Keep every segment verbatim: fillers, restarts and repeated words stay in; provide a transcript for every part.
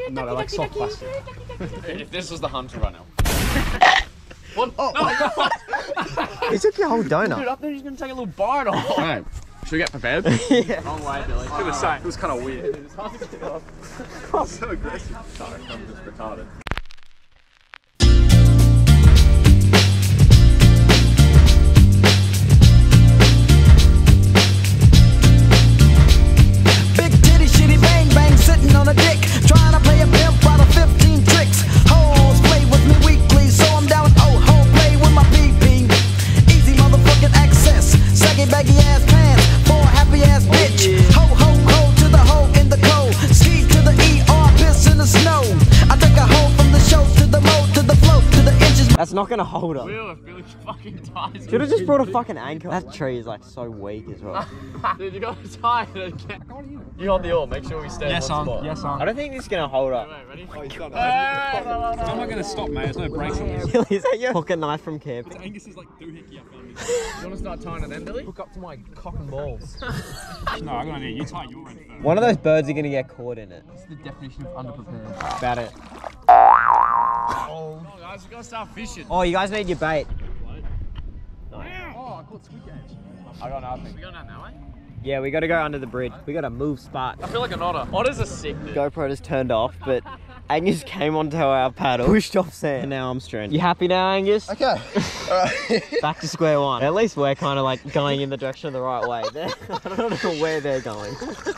No, they're like soft plastic. If this was the hunter runner. What? Oh, No. He took your whole donut. Dude, I thought he was going to take a little bite off. Right. Should we get prepared? Yeah. Wrong way, Billy. It was, it was kind of weird. It was hard to get off. I'm so aggressive. Sorry, I'm just retarded. Big titty, shitty, bang, bang, sitting on a dick. Trying to play a pimp out of fifteen tricks. Hoes play with me weekly, so I'm down with oh ho, play with my P P. Easy motherfucking access. Saggy, baggy ass pants for a happy ass bitch. Ho, ho, ho to the ho in the cold. Ski to the E R, piss in the snow. I take a hoe from the show to the mo to the float to the inches. That's not gonna hold up. Will, if Billy fucking dies. Should have just brought a fucking anchor. That tree is like so weak as well. Dude, you got to tie it again. You hold the oar, make sure we stay Yes, in one on. spot. Yes, on. I don't think this is gonna hold up. Wait, ready? Oh, he's done it. Hey, no, no, no. How am I going to stop, mate? There's no brakes on this. Is that your pocket knife from camp? It's Angus's like doohickey I found. You want to start tying it then, Billy? Hook up to my cock and balls. No, I got an idea. You tie your end first. One of those birds are gonna get caught in it. That's the definition of underprepared. About it. Oh, guys, we gotta start fishing. Oh, you guys need your bait. Oh, I caught squid cage. I got nothing. We got nothing that way? Yeah, we gotta go under the bridge. We gotta move spot. I feel like an otter. Otters are sick, dude. GoPro just turned off, but Angus came onto our paddle, pushed off sand, and now I'm stranded. You happy now, Angus? Okay. Alright. Back to square one. At least we're kind of like going in the direction of the right way. They're, I don't know where they're going.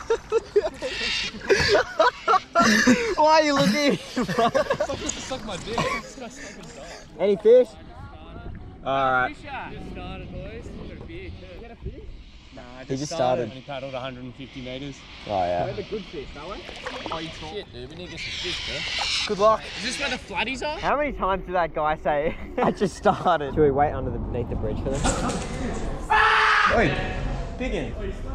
Why are you looking? Suck my dick. Any fish? Alright. Just started, boys. Got a beer, too. You got a fish? Nah, I He just started. And he paddled one hundred fifty metres. Oh yeah. Where the good fish, that way? Oh, you talk. Shit, dude. We need to get some fish, bro. Good luck. Is this where the flatties are? How many times did that guy say, I just started? Should we wait underneath the bridge for them? Wait, piggin.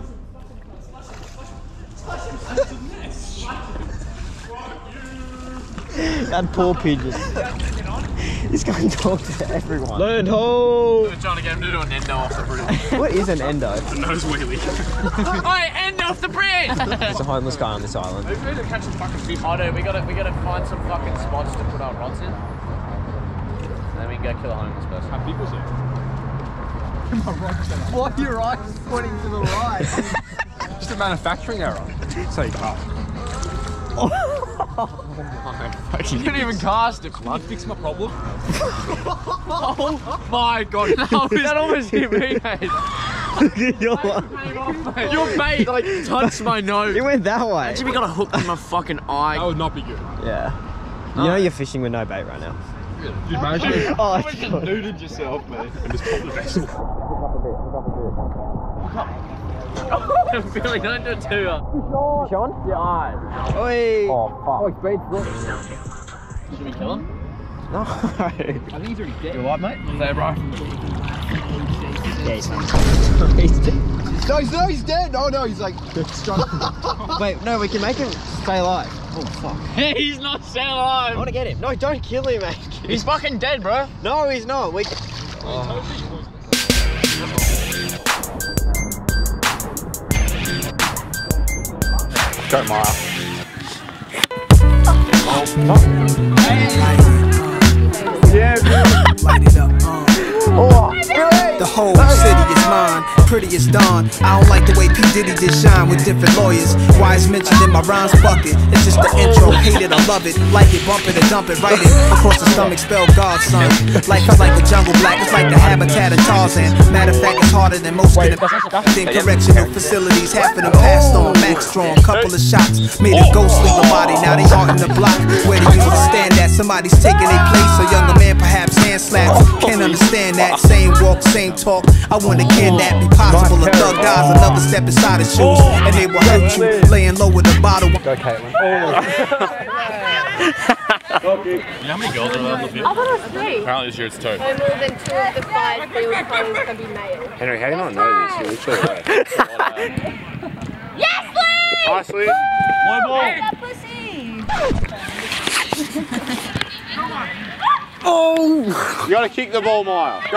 That poor pigeon. He's going to talk to everyone. Learned ho! We're trying to get him to do an endo off the bridge. What is an endo? Nose wheelie. Oi, endo off the bridge! There's a homeless guy on this island. Maybe we need to catch some fucking fish. Oh, dude, we gotta, we gotta find some fucking spots to put our rods in. And then we can go kill a homeless person. How big was it? Why are your eyes pointing to the right? Just a manufacturing error. So you can't. Oh my You couldn't even cast it, Can you fix my problem? Oh my god, that, was, that almost hit me, mate. Your, Your bait like touched my nose. it went that way. Actually, we got a hook in my fucking eye. That would not be good. Yeah. You know you're fishing with no bait right now. Dude, imagine. Oh, You just nuded yourself, mate. And just pop the vessel. Billy, don't do it too hard. Fish on? Your eyes. Oi. Oh, fuck. Oh, he's been Should we kill him? No. I think he's already dead. You alright, mate? There, bro. Yeah, he's he's dead. No, he's, no, he's dead. Oh, no, he's like... Wait, no, we can make him stay alive. Oh, fuck. He's not still I alive. want to get him. No, don't kill him, mate. He's fucking dead, bro. No, he's not. We can... Oh. Go, Mara. Yeah, Light it up. Uh. The whole city is mine, pretty as dawn. I don't like the way P. Diddy did shine with different lawyers. Why it's mentioned in my rhymes bucket. It's just the intro, hate it, I love it. Like it, bump it, or dump it, write it. Across the stomach, spell God, son. Life is like a jungle black, it's like the habitat of Tarzan. Matter of fact, it's harder than most of them. Then correctional facilities, half of them passed on. Max strong, couple of shots, made a ghost leave a body. Now they out in the block, where they used to stand at. Somebody's taking their place, a younger man perhaps hand slaps. Can't understand that, same walk, same talk. I wanna can that be possible? A thug dies, another step inside his shoes, and they will hurt you. Laying low with a bottle. Go, Caitlin. You know how many girls are allowed in the I thought it was three. Apparently this year it's two. No more than two of the five field players can be male. Henry, how do you not know this? You're literally right. Yes, Lee! Nice, Lee. Boy, boy. That pussy. Oh! You gotta kick the ball, Maya. Go.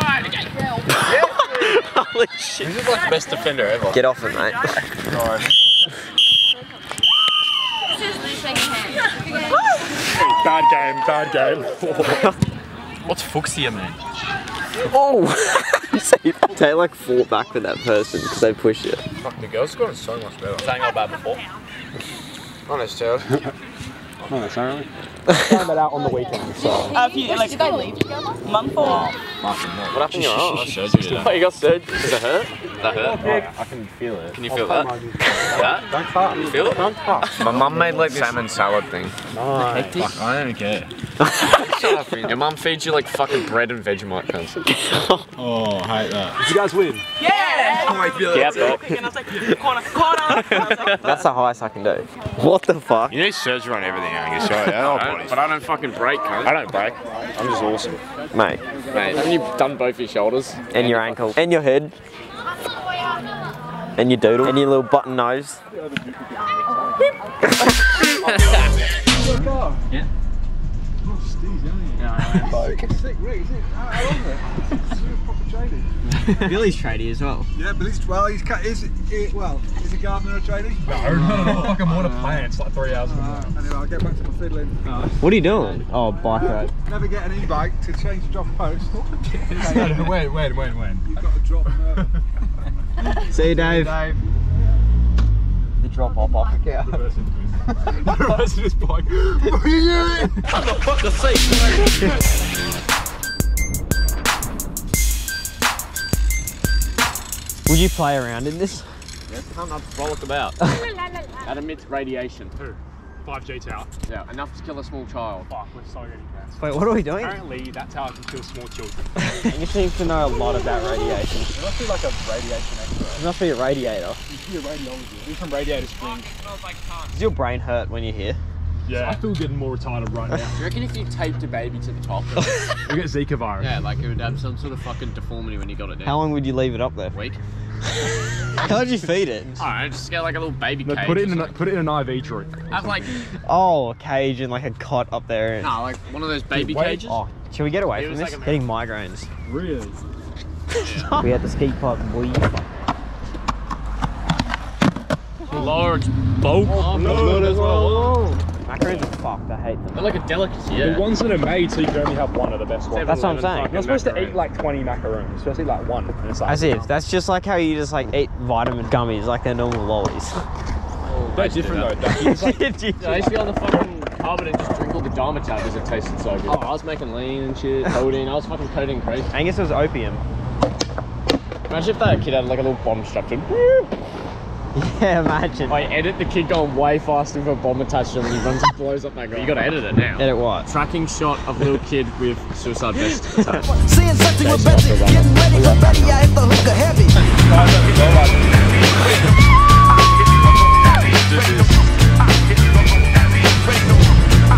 Holy shit. This is like the best defender ever. Get off it, mate. Sorry. This is Lee shaking hands. Bad game, bad game. What's fuchsia mean? Oh! See, they like fought back with that person because they pushed it. Fuck, the girls scoring so much better. Saying all bad before. Not necessarily. Not necessarily. Find that out on the weekend. So. Uh, if you, like, Did they leave together? month or? What happened to your arm? Surgery today. What, you got surgery? Does it hurt? Does that hurt? I can feel it. Can you feel that? That? Don't touch. You feel it? Don't touch. My mum made like salmon salad thing. Nice. Fuck, I don't care. Shut up, Your mum feeds you like fucking bread and Vegemite, cunts. Oh, I hate that. Did you guys win? Yeah! Oh, I feel it. Yeah, bro. And I was like, corner, corner. I was like, That's the highest I can do. What the fuck? You need surgery on everything, Angus. Sorry, I don't- But I don't fucking break, cunt. I don't break. I'm just awesome. Mate. Mate, haven't you done both your shoulders? And your ankle. And your head. And your doodle. And your little button nose. Yeah. Sick, Rick, is it? How long is it? It's proper trading. Billy's tradie as well. Yeah, but he's, well, he's, cut- is, he, well, is he gardener or tradie? No, no, no, fucking water plants like three hours ago. Uh, anyway, I'll get back to my fiddling. What are you doing? Oh, bike ride. Never get an e-bike to change the drop post. Wait, wait, wait, wait. You've got to drop them. See you, Dave. Dave. The drop off off. Yeah. Reverse this bike. What are you doing? Fuck the seat. Would you play around in this? Yes, can't I frolic about? That emits radiation. Two. five G tower. Yeah, enough to kill a small child. Fuck, we're so getting that. Wait, what are we doing? Apparently, that tower can kill small children. You seem to know a lot about radiation. It must be like a radiation expert. You must be a radiator. You should be a radiologist. You're from Radiator Springs. Does your brain hurt when you're here? Yeah. I feel getting more retarded right now. Do you reckon if you taped a baby to the top? We get Zika virus. Yeah, like it would have some sort of fucking deformity when you got it down. How long would you leave it up there? Week? How would you feed it? I don't know, just get like a little baby No, cage. put it or in a, something. put it in an I V troop. Have like, Oh, a cage and like a cot up there. no, like one of those baby wait. cages. Oh, should we get away It from was this? like a- Getting migraines. Really? We had the ski park, boy. Large boat. Oh, no, as well. Macaroons are fucked, I hate them. They're like a delicacy, yeah. The ones that are made so you can only have one are the best ones. That's what I'm saying. You're not supposed to eat like twenty macaroons. You're supposed to eat like one. And it's like, As if, that's just like how you just like eat vitamin gummies like they're normal lollies. they're different though. It's like, Yeah, I used to be on the fucking carbon and just drink all the Dharma tablets. It tasted so good. Oh, I was making lean and shit, codeine. I was fucking codeine crazy. Angus was opium. Imagine if that kid had like a little bomb strapped to him. Yeah, imagine. I edit the kid going way faster with a bomb attached to him and he runs and blows up that guy. You gotta edit it now. Edit what? Tracking shot of little kid with suicide vest attached. Seeing something with Betsy, getting ready for Betty